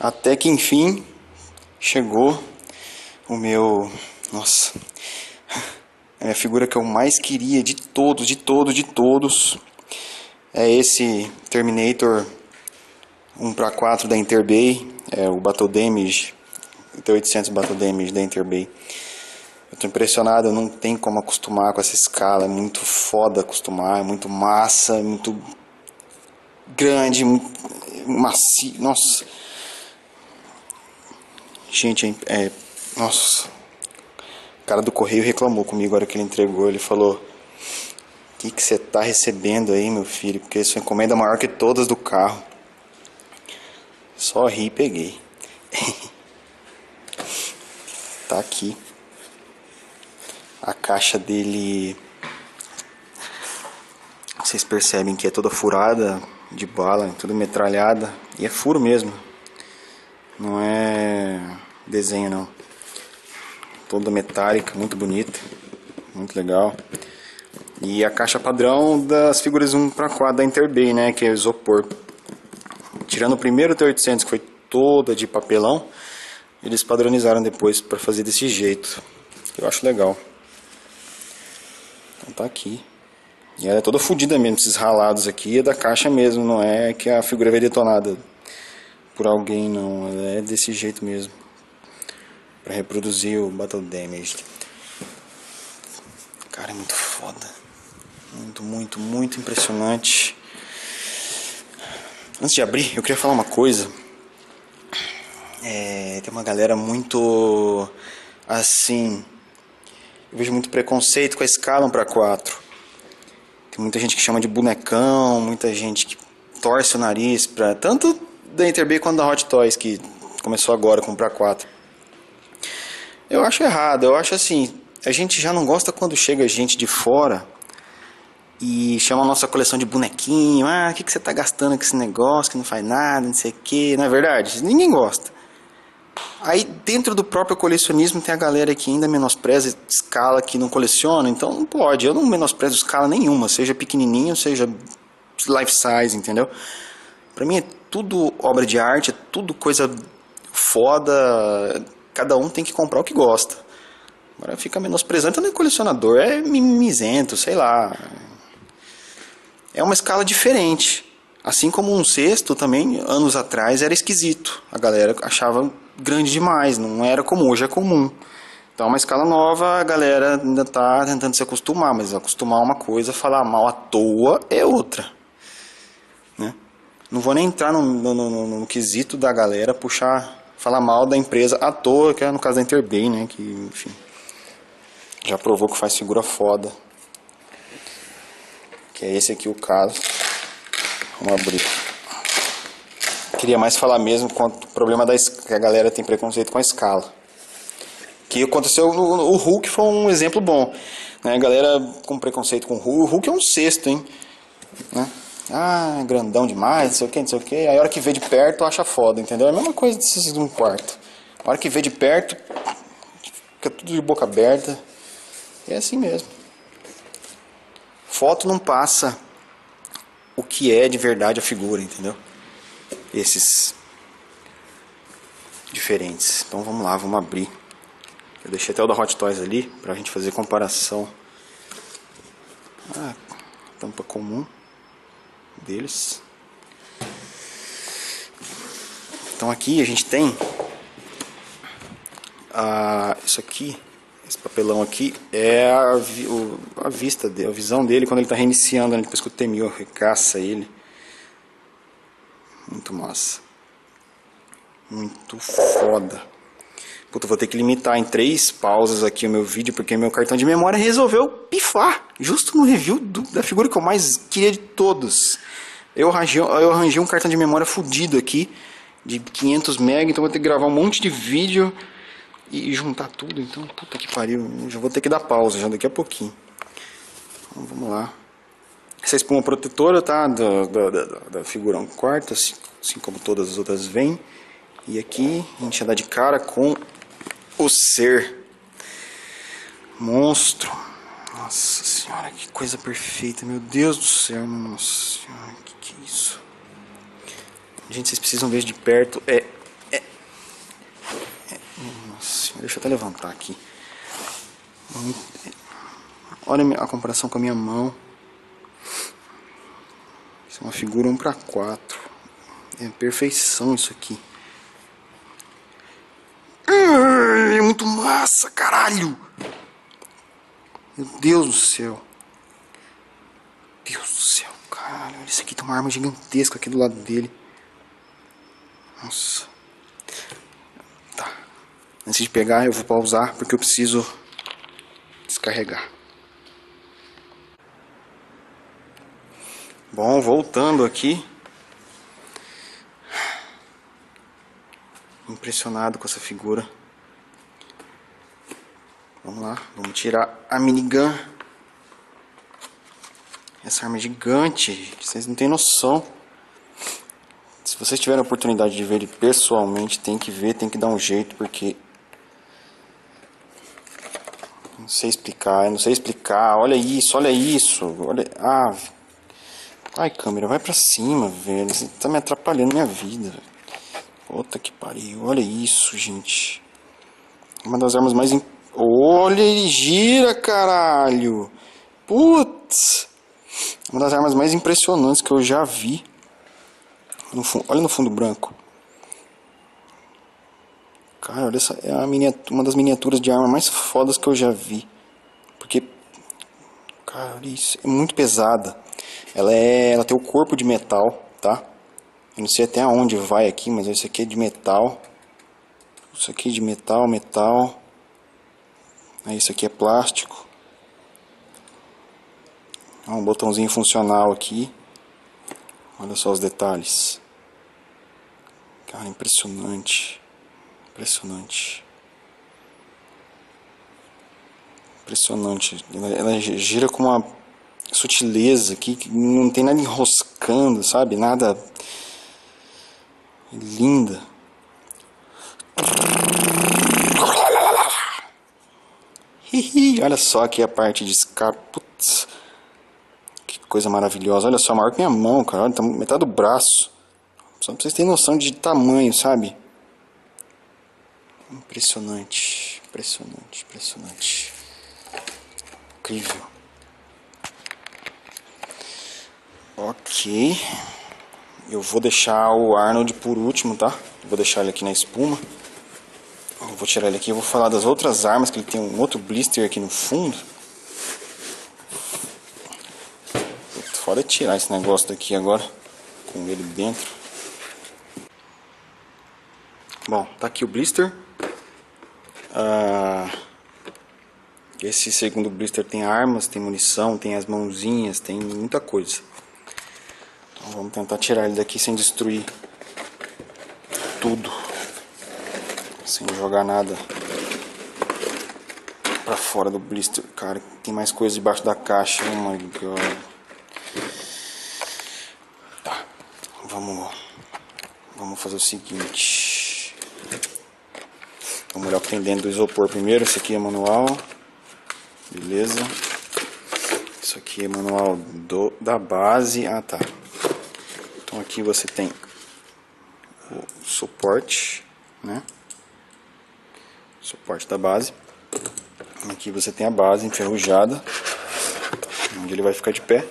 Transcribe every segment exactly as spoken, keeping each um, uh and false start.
Até que enfim chegou o meu... Nossa, a minha figura que eu mais queria de todos, de todos, de todos. É esse Terminator um para quatro da Interbay. É o Battle Damage, o T oitocentos Battle Damage da Interbay. Eu tô impressionado, eu não tenho como acostumar com essa escala. É muito foda acostumar, é muito massa, é muito grande, muito macio. Nossa. Gente, é, é... Nossa. O cara do correio reclamou comigo agora que ele entregou. Ele falou: o que que você tá recebendo aí, meu filho? Porque sua encomenda é maior que todas do carro. Só ri e peguei. Tá aqui. A caixa dele... Vocês percebem que é toda furada de bala, toda metralhada. E é furo mesmo. Não é desenho não. Toda metálica, muito bonita. Muito legal. E a caixa padrão das figuras um para quatro da Interbay, né? Que é isopor. Tirando o primeiro T oitocentos, que foi toda de papelão, eles padronizaram depois para fazer desse jeito. Eu acho legal. Então tá aqui. E ela é toda fodida mesmo, esses ralados aqui é da caixa mesmo, não é que a figura veio detonada por alguém, não. Ela é desse jeito mesmo, para reproduzir o Battle Damage. Cara, é muito foda. Muito, muito, muito impressionante. Antes de abrir, eu queria falar uma coisa. É, tem uma galera muito assim... Eu vejo muito preconceito com a escala um para quatro. Tem muita gente que chama de bonecão, muita gente que torce o nariz pra... Tanto da Interbay quanto da Hot Toys, que começou agora com um para quatro. Eu acho errado, eu acho assim... A gente já não gosta quando chega gente de fora e chama a nossa coleção de bonequinho. Ah, o que, que você tá gastando com esse negócio que não faz nada, não sei o que. Não é verdade? Ninguém gosta. Aí dentro do próprio colecionismo tem a galera que ainda menospreza escala, que não coleciona. Então não pode, eu não menosprezo escala nenhuma. Seja pequenininho, seja life size, entendeu? Pra mim é tudo obra de arte, é tudo coisa foda. Cada um tem que comprar o que gosta. Agora fica menosprezando, então não é colecionador, é mimizento, sei lá. É uma escala diferente. Assim como um cesto também, anos atrás, era esquisito. A galera achava grande demais, não era comum, hoje é comum. Então é uma escala nova, a galera ainda está tentando se acostumar, mas acostumar uma coisa, falar mal à toa é outra. Né? Não vou nem entrar no, no, no, no quesito da galera puxar, falar mal da empresa à toa, que é no caso da Interbay, né? Que, enfim, já provou que faz figura foda. Que é esse aqui o caso. Vamos abrir. Queria mais falar mesmo quanto o problema da que a galera tem preconceito com a escala. Que aconteceu no, no o Hulk foi um exemplo bom. Né? A galera com preconceito com o Hulk. O Hulk é um cesto, hein? Né? Ah, grandão demais, não sei o que, não sei o que. Aí a hora que vê de perto acha foda, entendeu? É a mesma coisa de um quarto. A hora que vê de perto, fica tudo de boca aberta. É assim mesmo. Foto não passa o que é de verdade a figura, entendeu? Esses diferentes. Então vamos lá, vamos abrir. Eu deixei até o da Hot Toys ali pra gente fazer comparação. Ah, tampa comum deles. Então aqui a gente tem ah, isso aqui. Esse papelão aqui é a, o, a vista dele, a visão dele quando ele está reiniciando, né? Depois que o T mil recaça ele. Muito massa. Muito foda. Puta, vou ter que limitar em três pausas aqui o meu vídeo, porque meu cartão de memória resolveu pifar. Justo no review do, da figura que eu mais queria de todos. Eu arranjei, eu arranjei um cartão de memória fudido aqui, de quinhentos megabytes, então vou ter que gravar um monte de vídeo e juntar tudo, então, puta que pariu, já vou ter que dar pausa, já daqui a pouquinho. Então, vamos lá. Essa espuma protetora, tá, da, da, da, da figura um quarto, assim, assim como todas as outras vêm. E aqui, a gente dá de cara com o ser monstro. Nossa senhora, que coisa perfeita, meu Deus do céu, nossa senhora, que que é isso? Gente, vocês precisam ver de perto, é... é Deixa eu até levantar aqui. Olha a comparação com a minha mão. Isso é uma figura um para quatro. É perfeição isso aqui. É muito massa, caralho. Meu Deus do céu. Deus do céu, caralho. Olha isso aqui, tem uma arma gigantesca aqui do lado dele. Nossa. Tá. Antes de pegar, eu vou pausar porque eu preciso descarregar. Bom, voltando aqui. Impressionado com essa figura. Vamos lá, vamos tirar a minigun. Essa arma é gigante, vocês não têm noção. Se vocês tiverem a oportunidade de ver ele pessoalmente, tem que ver, tem que dar um jeito, porque... Não sei explicar, eu não sei explicar. Olha isso, olha isso. Olha... Ah, ai, câmera, vai pra cima, velho. Você tá me atrapalhando minha vida. Puta que pariu, olha isso, gente. Uma das armas mais... Imp... Olha, ele gira, caralho. Putz. Uma das armas mais impressionantes que eu já vi. No fundo, olha no fundo branco. Cara, olha essa. É a miniatura, uma das miniaturas de arma mais fodas que eu já vi. Porque... Cara, olha isso. É muito pesada. Ela, é, ela tem o corpo de metal, tá? Eu não sei até onde vai aqui, mas esse aqui é de metal. Isso aqui é de metal, metal. Aí isso aqui é plástico. Um botãozinho funcional aqui. Olha só os detalhes. Cara, impressionante. Impressionante. Impressionante. Ela, ela gira com uma sutileza aqui, que não tem nada enroscando, sabe? Nada... Linda. Olha só aqui a parte de escape. Putz. Que coisa maravilhosa. Olha só, maior que minha mão, cara. Olha, tá metade do braço. Só pra vocês terem noção de tamanho, sabe? Impressionante. Impressionante, impressionante. Incrível. Ok. Eu vou deixar o Arnold por último, tá? Vou deixar ele aqui na espuma. Eu vou tirar ele aqui, eu vou falar das outras armas, que ele tem um outro blister aqui no fundo. Fora tirar esse negócio daqui agora, com ele dentro. Bom, tá aqui o blister. Ah, esse segundo blister tem armas, tem munição, tem as mãozinhas, tem muita coisa. Então vamos tentar tirar ele daqui sem destruir tudo. Sem jogar nada pra fora do blister. Cara, tem mais coisa debaixo da caixa. Oh my god. Tá, vamos, vamos fazer o seguinte. Vamos olhar o que tem dentro do isopor primeiro. Esse aqui é manual. Beleza. Isso aqui é manual do, da base. Ah, tá. Então aqui você tem o suporte, né? Suporte da base. Aqui você tem a base enferrujada, onde ele vai ficar de pé.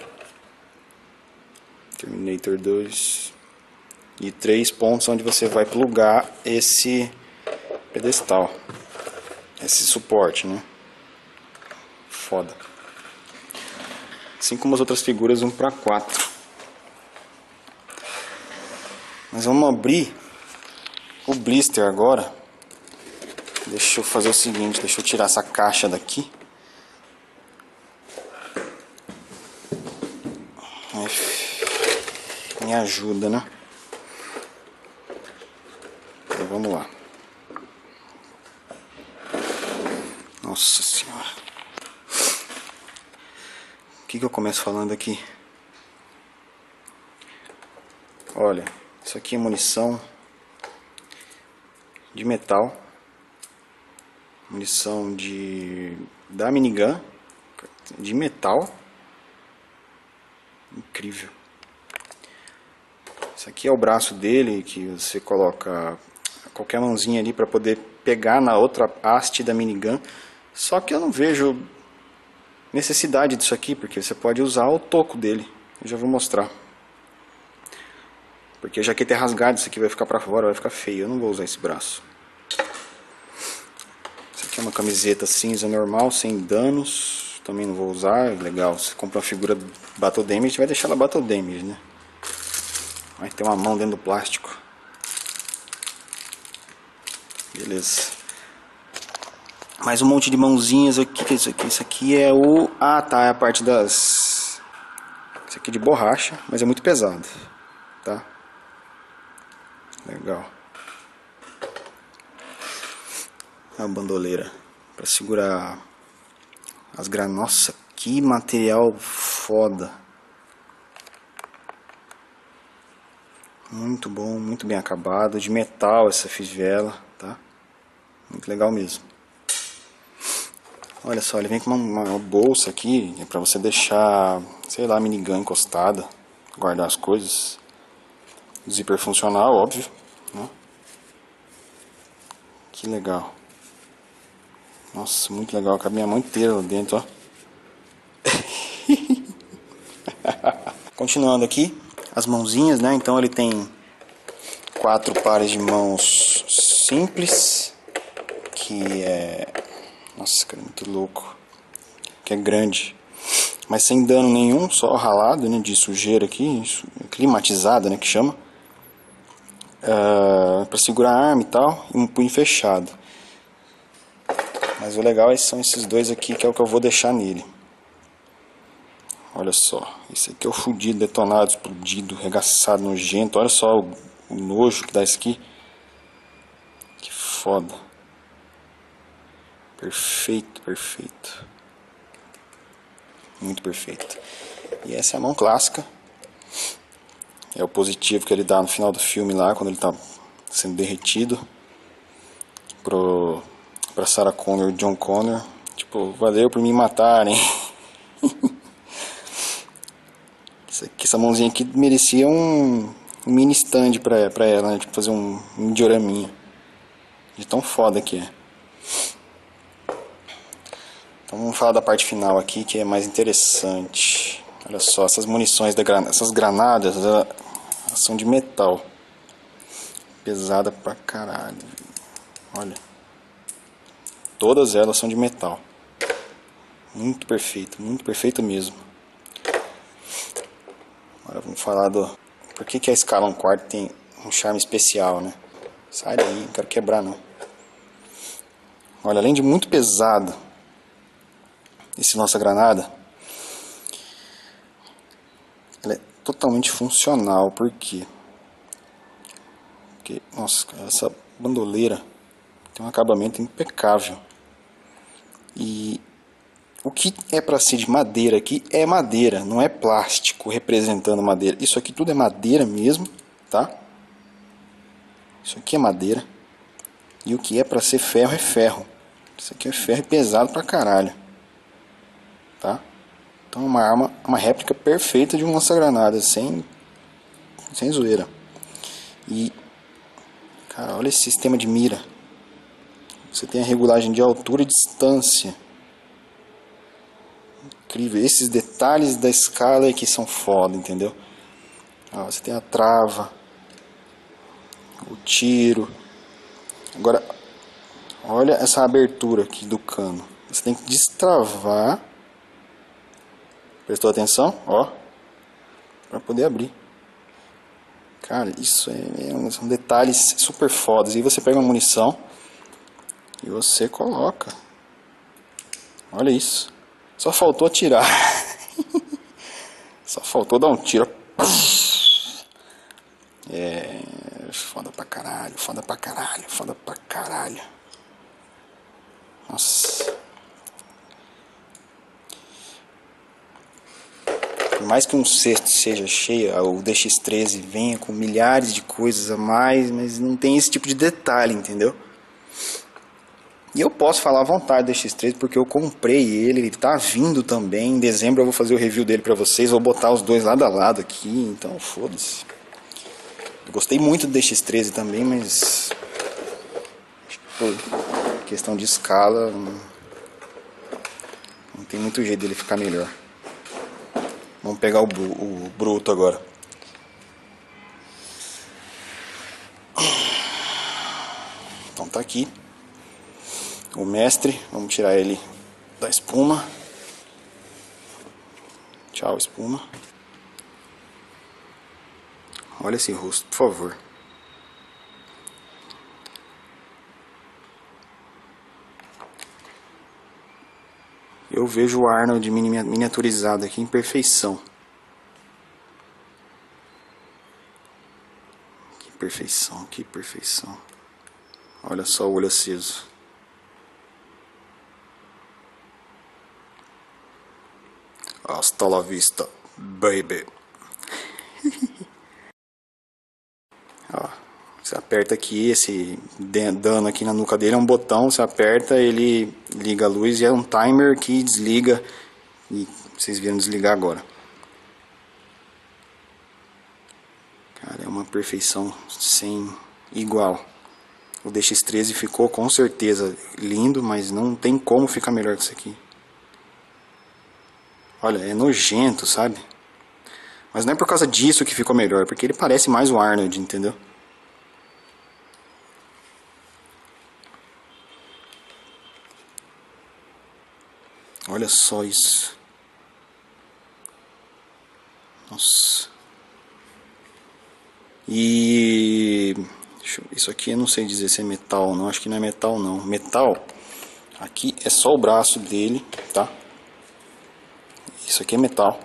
Terminator dois. E três pontos onde você vai plugar esse pedestal, esse suporte, né? Foda. Assim como as outras figuras um para quatro. Mas vamos abrir o blister agora. Deixa eu fazer o seguinte, deixa eu tirar essa caixa daqui. Me ajuda, né? Então vamos lá. Nossa senhora. O que que eu começo falando aqui? Olha, isso aqui é munição de metal. Munição de da minigun de metal. Incrível. Isso aqui é o braço dele, que você coloca qualquer mãozinha ali para poder pegar na outra haste da minigun. Só que eu não vejo necessidade disso aqui, porque você pode usar o toco dele. Eu já vou mostrar. Porque a jaqueta é rasgada, isso aqui vai ficar pra fora, vai ficar feio. Eu não vou usar esse braço. Isso aqui é uma camiseta cinza normal, sem danos. Também não vou usar, legal. Você compra uma figura Battle Damage, vai deixar ela Battle Damage, né? Vai ter uma mão dentro do plástico. Beleza. Mais um monte de mãozinhas aqui. O que é isso aqui? Isso aqui é o... Ah, tá. É a parte das... Isso aqui é de borracha, mas é muito pesado. Tá? Legal. A bandoleira. Pra segurar as granadas. Nossa, que material foda. Muito bom, muito bem acabado. De metal essa fivela, tá? Muito legal mesmo. Olha só, ele vem com uma, uma bolsa aqui, é pra você deixar, sei lá, a minigun encostada, guardar as coisas. Zíper funcional, óbvio, né? Que legal. Nossa, muito legal, cabe minha mão inteira lá dentro, ó. Continuando aqui, as mãozinhas, né? Então ele tem quatro pares de mãos simples, que é... Nossa, cara, muito louco. Que é grande, mas sem dano nenhum, só ralado, né, de sujeira aqui, climatizada, né, que chama. Uh, para segurar a arma e tal, e um punho fechado. Mas o legal é são esses dois aqui, que é o que eu vou deixar nele. Olha só, esse aqui é o fudido, detonado, explodido, regaçado, nojento. Olha só o, o nojo que dá isso aqui. Que foda. Perfeito, perfeito. Muito perfeito. E essa é a mão clássica. É o positivo que ele dá no final do filme lá, quando ele está sendo derretido. Pro, pra Sarah Connor e John Connor. Tipo, valeu por me matarem. Isso aqui, essa mãozinha aqui merecia um, um mini stand pra, pra ela, né? Tipo, fazer um, um dioraminha. De tão foda que é. Então vamos falar da parte final aqui, que é mais interessante. Olha só, essas munições, da gran... essas granadas, elas são de metal. Pesada pra caralho. Olha. Todas elas são de metal. Muito perfeito, muito perfeito mesmo. Agora vamos falar do... Por que que a escala um quarto tem um charme especial, né? Sai daí, não quero quebrar não. Olha, além de muito pesado, esse nossa granada, ela é totalmente funcional. Por quê? Porque, nossa, essa bandoleira tem um acabamento impecável. E o que é para ser de madeira aqui é madeira, não é plástico representando madeira. Isso aqui tudo é madeira mesmo, tá? Isso aqui é madeira. E o que é para ser ferro é ferro. Isso aqui é ferro pesado pra caralho. Tá? Então é uma arma, uma réplica perfeita de um lança-granada, sem, sem zoeira. E, cara, olha esse sistema de mira. Você tem a regulagem de altura e distância. Incrível. Esses detalhes da escala aqui são foda, entendeu? Ó, você tem a trava, o tiro. Agora, olha essa abertura aqui do cano. Você tem que destravar. Prestou atenção? Ó. Pra poder abrir. Cara, isso é, é, são detalhes super fodas. E você pega uma munição e você coloca. Olha isso. Só faltou atirar. Só faltou dar um tiro. É... Foda pra caralho, foda pra caralho, foda pra caralho. Nossa. Por mais que um cesto seja cheio, o D X treze venha com milhares de coisas a mais, mas não tem esse tipo de detalhe, entendeu? E eu posso falar à vontade do D X treze porque eu comprei ele, ele tá vindo também. Em dezembro eu vou fazer o review dele pra vocês, vou botar os dois lado a lado aqui, então foda-se. Eu gostei muito do D X treze também, mas por questão de escala, não tem muito jeito dele ficar melhor. Vamos pegar o, o bruto agora. Então tá aqui o mestre, vamos tirar ele da espuma. Tchau, espuma. Olha esse rosto, por favor. Eu vejo o Arnold miniaturizado aqui em perfeição. Que perfeição, que perfeição. Olha só o olho aceso. Hasta la vista, baby. Ó, você aperta aqui, esse dano aqui na nuca dele é um botão, você aperta, ele liga a luz e é um timer que desliga. E vocês viram desligar agora. Cara, é uma perfeição sem igual. O D X treze ficou com certeza lindo, mas não tem como ficar melhor que isso aqui. Olha, é nojento, sabe? Mas não é por causa disso que ficou melhor, porque ele parece mais o Arnold, entendeu? Olha só isso. Nossa. E... isso aqui eu não sei dizer se é metal ou não, acho que não é metal não. Metal, aqui é só o braço dele, tá? Isso aqui é metal.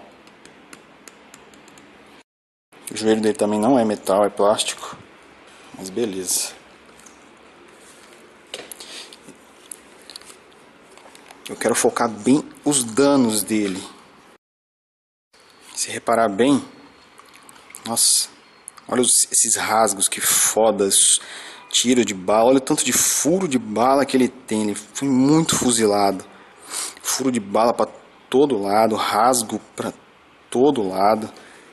O joelho dele também não é metal, é plástico. Mas beleza. Eu quero focar bem os danos dele. Se reparar bem, nossa, olha os, esses rasgos, que fodas, tiro de bala, olha o tanto de furo de bala que ele tem, ele foi muito fuzilado. Furo de bala para todo lado, rasgo para todo lado.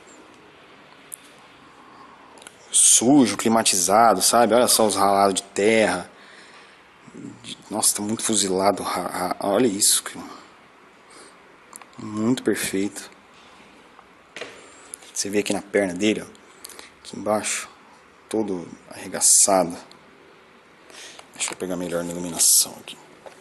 Sujo, climatizado, sabe? Olha só os ralados de terra. Nossa, tá muito fuzilado. Olha isso. Muito perfeito. Você vê aqui na perna dele, ó, aqui embaixo, todo arregaçado. Deixa eu pegar melhor na iluminação aqui.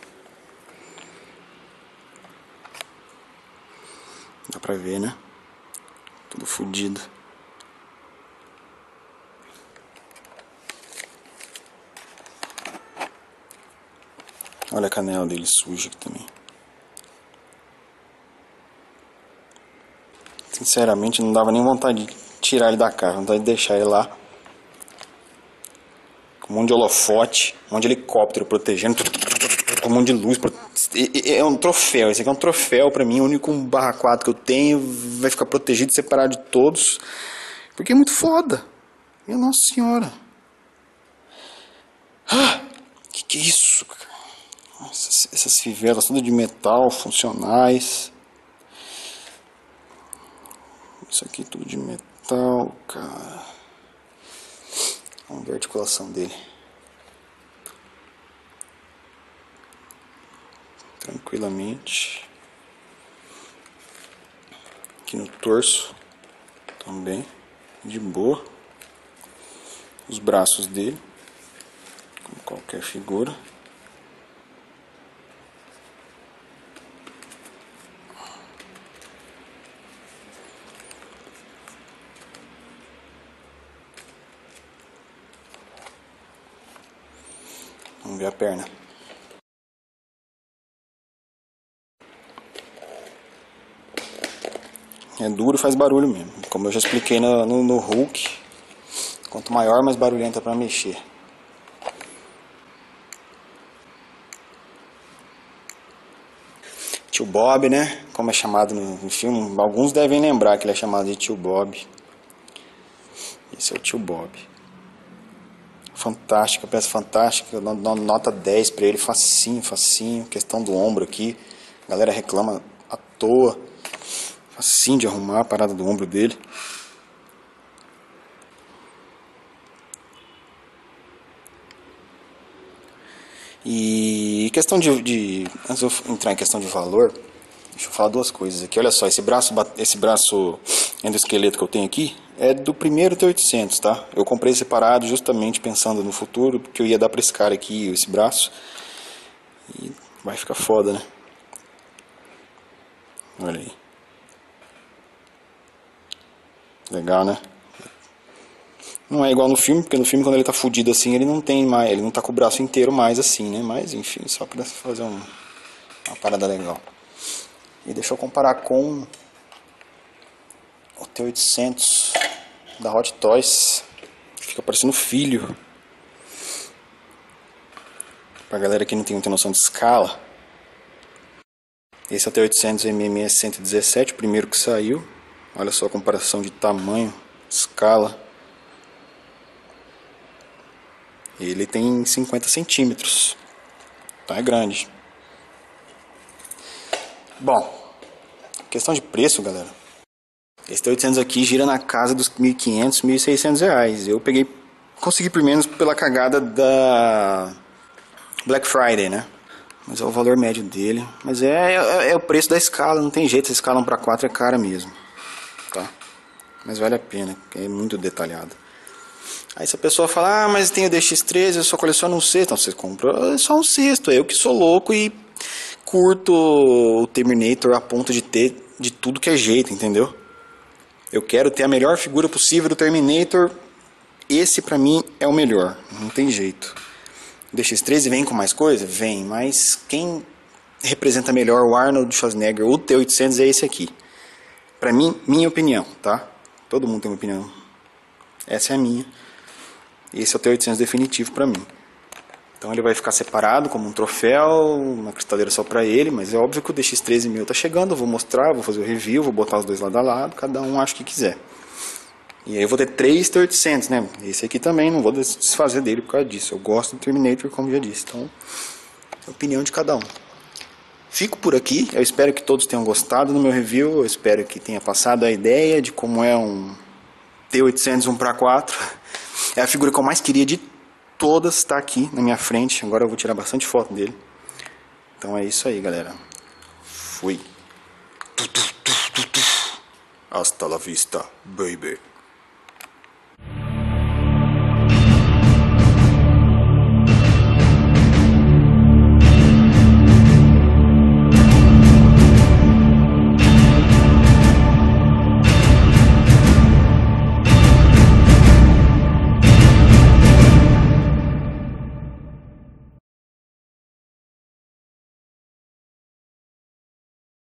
Dá pra ver, né? Tudo fodido. Olha a canela dele suja aqui também. Sinceramente, não dava nem vontade de tirar ele da caixa, vontade de deixar ele lá. Com um monte de holofote, um monte de helicóptero protegendo, com um monte de luz. É um troféu, esse aqui é um troféu pra mim, o único um barra quatro que eu tenho, vai ficar protegido, separado de todos. Porque é muito foda. Minha Nossa Senhora. Ah, que que é isso, cara? Nossa, essas fivelas todas de metal, funcionais. Isso aqui tudo de metal, cara. Vamos ver a articulação dele. Tranquilamente. Aqui no torso também, de boa. Os braços dele, como qualquer figura. Vamos ver a perna. É duro e faz barulho mesmo. Como eu já expliquei no, no, no Hulk, quanto maior, mais barulhenta para mexer. Tio Bob, né? Como é chamado no, no filme. Alguns devem lembrar que ele é chamado de Tio Bob. Esse é o Tio Bob. Fantástica, peça fantástica. Eu dou nota dez pra ele, facinho, facinho. Questão do ombro aqui. A galera reclama à toa. Facinho de arrumar a parada do ombro dele. E questão de, de... Antes de eu entrar em questão de valor, deixa eu falar duas coisas aqui. Olha só, esse braço, esse braço endoesqueleto que eu tenho aqui é do primeiro T oitocentos, tá? Eu comprei separado justamente pensando no futuro, porque eu ia dar pra esse cara aqui, esse braço. E vai ficar foda, né? Olha aí. Legal, né? Não é igual no filme, porque no filme quando ele tá fudido assim, ele não tem mais, ele não tá com o braço inteiro mais assim, né? Mas enfim, só pra fazer um, uma parada legal. E deixa eu comparar com o T oitocentos da Hot Toys. Fica parecendo filho. Pra galera que não tem muita noção de escala. Esse é o T oitocentos M M S cento e dezessete, o primeiro que saiu. Olha só a comparação de tamanho, escala. Ele tem cinquenta centímetros. Então é grande. Bom, questão de preço, galera. Esse T oitocentos aqui gira na casa dos mil e quinhentos, mil e seiscentos reais. Eu peguei, consegui por menos pela cagada da Black Friday, né? Mas é o valor médio dele. Mas é, é, é o preço da escala, não tem jeito. Essa escala um para quatro é cara mesmo. Tá? Mas vale a pena, é muito detalhado. Aí se a pessoa fala, ah, mas tem o D X treze, eu só coleciono um sexto. Então você compra só um sexto. É eu que sou louco e curto o Terminator a ponto de ter de tudo que é jeito, entendeu? Eu quero ter a melhor figura possível do Terminator. Esse pra mim é o melhor, não tem jeito. O D X treze vem com mais coisa? Vem, mas quem representa melhor o Arnold Schwarzenegger ou o T oitocentos é esse aqui. Pra mim, minha opinião, tá? Todo mundo tem uma opinião. Essa é a minha. Esse é o T oitocentos definitivo pra mim. Então ele vai ficar separado como um troféu, uma cristaleira só pra ele, mas é óbvio que o D X treze meu tá chegando, eu vou mostrar, vou fazer o review, vou botar os dois lado a lado, cada um acha que quiser. E aí eu vou ter três T oitocentos, né? Esse aqui também, não vou desfazer dele por causa disso. Eu gosto do Terminator, como já disse. Então, é a opinião de cada um. Fico por aqui, eu espero que todos tenham gostado do meu review, eu espero que tenha passado a ideia de como é um T oitocentos um para quatro. É a figura que eu mais queria de todas, está aqui na minha frente. Agora eu vou tirar bastante foto dele. Então é isso aí, galera. Fui. Hasta la vista, baby.